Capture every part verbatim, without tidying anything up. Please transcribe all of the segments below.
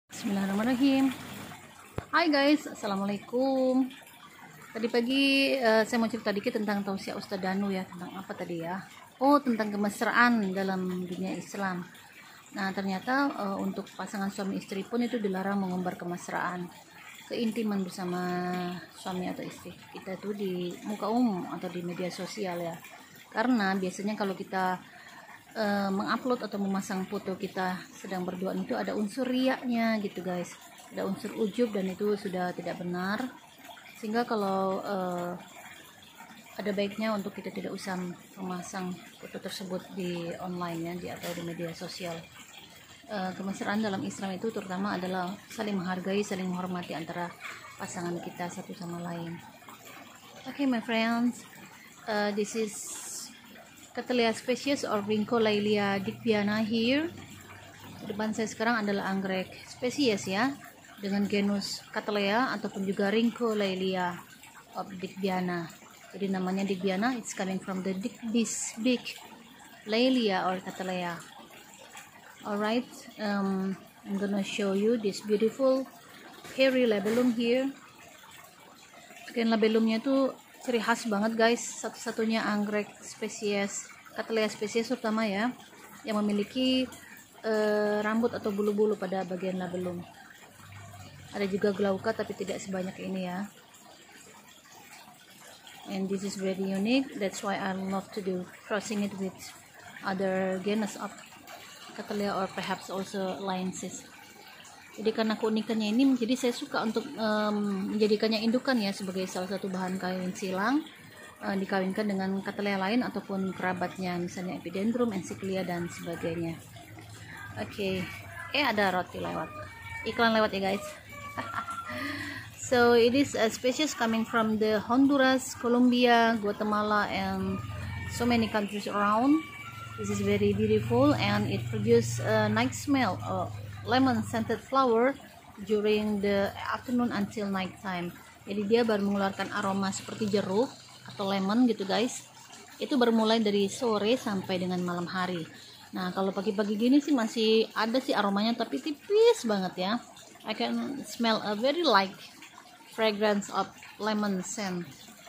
Bismillahirrahmanirrahim. Hai guys, assalamualaikum. Tadi pagi uh, saya mau cerita dikit tentang tausiah Ustadz Danu ya. Tentang apa tadi ya? Oh, tentang kemesraan dalam dunia Islam. Nah, ternyata uh, untuk pasangan suami istri pun itu dilarang mengumbar kemesraan, keintiman bersama suami atau istri kita itu di muka umum atau di media sosial ya. Karena biasanya kalau kita Uh, mengupload atau memasang foto kita sedang berduaan itu ada unsur riaknya gitu guys, ada unsur ujub dan itu sudah tidak benar, sehingga kalau uh, ada baiknya untuk kita tidak usah memasang foto tersebut di online ya, di atau di media sosial. Uh, kemesraan dalam Islam itu terutama adalah saling menghargai, saling menghormati antara pasangan kita satu sama lain. Okay my friends, uh, this is Cattleya species or Rhyncholelia digbyana here. Di depan saya sekarang adalah anggrek spesies ya, dengan genus Cattleya ataupun juga Rhyncholelia of digbyana. Jadi namanya digbyana, it's coming from the dig, this big Lelia or Cattleya. Alright, um, I'm gonna show you this beautiful hairy labellum here. Skin labellumnya tuh ciri khas banget guys, satu-satunya anggrek spesies Cattleya spesies terutama ya, yang memiliki uh, rambut atau bulu-bulu pada bagian labellum. Ada juga glauca tapi tidak sebanyak ini ya. And this is very unique, that's why I love to do crossing it with other genus of Cattleya or perhaps also Lionsis. Jadi karena keunikannya ini, jadi saya suka untuk um, menjadikannya indukan ya, sebagai salah satu bahan kawin silang, uh, dikawinkan dengan Cattleya lain ataupun kerabatnya, misalnya Epidendrum, Encyclia dan sebagainya. Oke, okay. Eh ada roti lewat, iklan lewat ya guys. So it is a species coming from the Honduras, Colombia, Guatemala, and so many countries around. This is very beautiful and it produces a nice smell. Uh, lemon scented flower during the afternoon until night time. Jadi dia baru mengeluarkan aroma seperti jeruk atau lemon gitu guys. Itu bermulai dari sore sampai dengan malam hari. Nah kalau pagi-pagi gini sih masih ada sih aromanya, tapi tipis banget ya. I can smell a very light fragrance of lemon scent.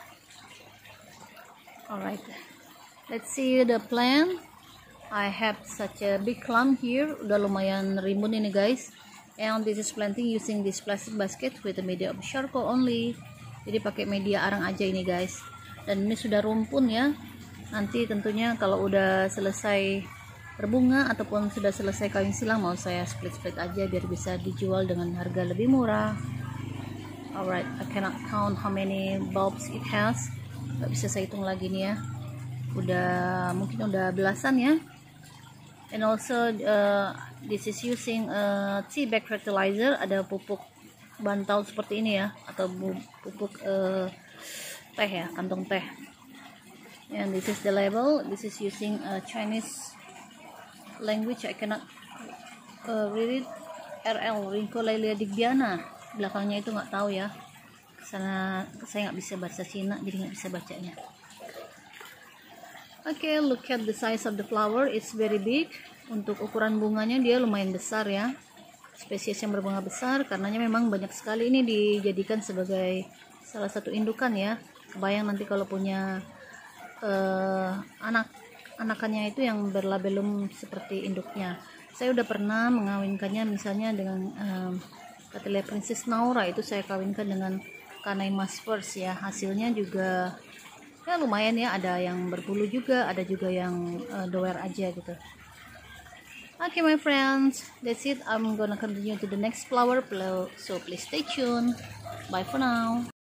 Alright, let's see the plant. I have such a big clump here, udah lumayan rimbun ini guys. And this is planting using this plastic basket with a media of charcoal only. Jadi pakai media arang aja ini guys. Dan ini sudah rumpun ya. Nanti tentunya kalau udah selesai berbunga ataupun sudah selesai kawin silang, mau saya split-split aja biar bisa dijual dengan harga lebih murah. Alright, I cannot count how many bulbs it has. Gak bisa saya hitung lagi nih ya. Udah mungkin udah belasan ya. And also uh, this is using uh, tea bag fertilizer, ada pupuk bantal seperti ini ya, atau pupuk uh, teh ya, kantong teh. And this is the label, this is using uh, Chinese language, I cannot uh, read it. R L, Rhyncholelia digbyana, belakangnya itu nggak tahu ya, karena saya nggak bisa bahasa Cina jadi nggak bisa bacanya. Oke, okay, look at the size of the flower, it's very big. Untuk ukuran bunganya dia lumayan besar ya. Spesies yang berbunga besar, karenanya memang banyak sekali ini dijadikan sebagai salah satu indukan ya. Kebayang nanti kalau punya uh, anak anakannya itu yang berlabellum seperti induknya. Saya udah pernah mengawinkannya misalnya dengan um, Cattleya Princess Naura, itu saya kawinkan dengan Canaima spurs ya. Hasilnya juga ya lumayan ya, ada yang berbulu juga, ada juga yang uh, doer aja gitu. Okay my friends, that's it. I'm gonna continue to the next flower, so please stay tuned. Bye for now.